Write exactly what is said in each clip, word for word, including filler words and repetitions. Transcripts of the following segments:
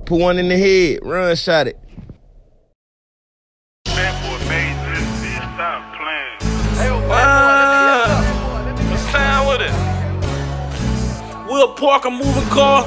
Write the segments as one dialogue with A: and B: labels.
A: put one in the head. Ronshotit.
B: That boy made this shit. Stop playing.
C: Ah, let's sound with it. We'll park a moving car.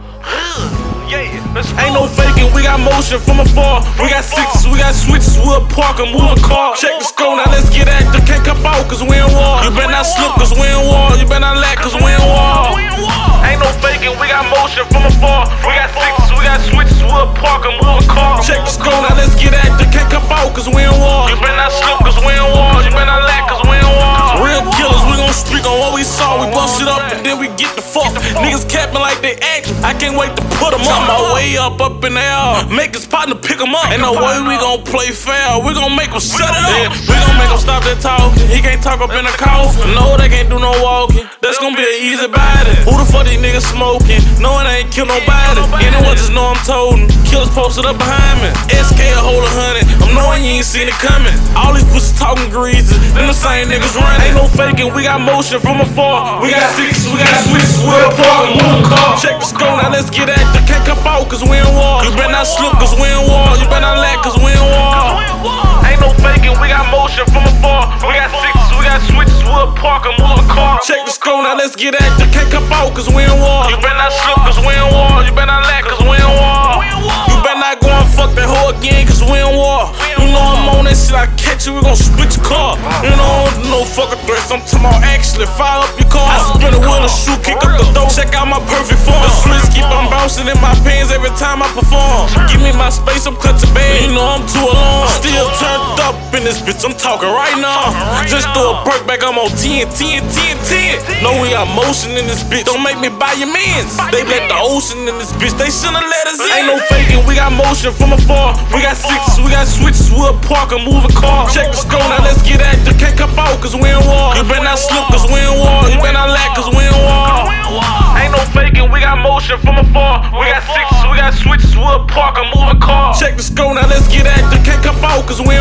C: Yeah, ain't no faking, we got motion from afar. We got sixes, we got switches, we'll park a moving car. Check the score, now let's get active. Can't come out cause we in war. You better not slip cause we in war. You better not lack cause we in war. Ain't no faking, we got motion from afar. We got sixes, we got switches, we'll park a moving car. Check the score, now let's get active. Can't come out cause we in war. You better not slip cause we in war. You better not lack cause we in war. Real killers, we gon' speak on what we saw. We bust it up and then we get the fuck. Niggas capping like they act. I can't wait to put them up. My way up, up in the air. Make his partner pick him up. Ain't no way we gon' play fair. We gon' make him shut it up. We gon' make him stop that talking. He can't talk up in the coffin. No, they can't do no walking. That's gon' be an easy body. Who the fuck these niggas smoking? No, it ain't kill nobody. Anyone just know I'm toting. Killers posted up behind me. S K a hold a hundred. I'm knowing you ain't seen it coming. All these pussies talking greasy. Them the same niggas running. Ain't no faking. We got motion from afar. We got sixes, we got switches. We'll park and move a car. Check the score, now let's get active. Can't come out cause we in war. You better not slip cause we in war. You better not lack cause we in war. Ain't no faking, we got motion from afar. We got sixes, we got switches, we'll park and move a car. Check the score, now let's get active. Can't come out cause we in war. You better not slip cause we in war. You better not lack cause we in war. You better not go and fuck that hoe again cause we in war. You know I'm on that shit, I catch you, we gon' split your car. You know, no fucking threats, I'm talking about actually fire up your car. I spin a wheel and shoot, kick up the door, check out my perfect form. The switch keep on bouncing in my pants every time I perform. Give me my space, I'm clutching bad. You know I'm too alone. Still turned up in this bitch, I'm talking right now. Just throw a perk back, I'm on ten, ten, ten, ten. Know we got motion in this bitch, don't make me buy your mans. They let the ocean in this bitch, they shouldn't let us in. Ain't no faking, we got motion from afar. We got sixes, we got switches, we'll park and move a car. Check the score, now let's get active. Can't come out cause we in war. You better not slip cause we in war. You better not lack cause we in war. Ain't no faking, we got motion from afar. We got sixes, we got switches, we'll park and move a car. Check the score, now let's get active. Can't come out cause we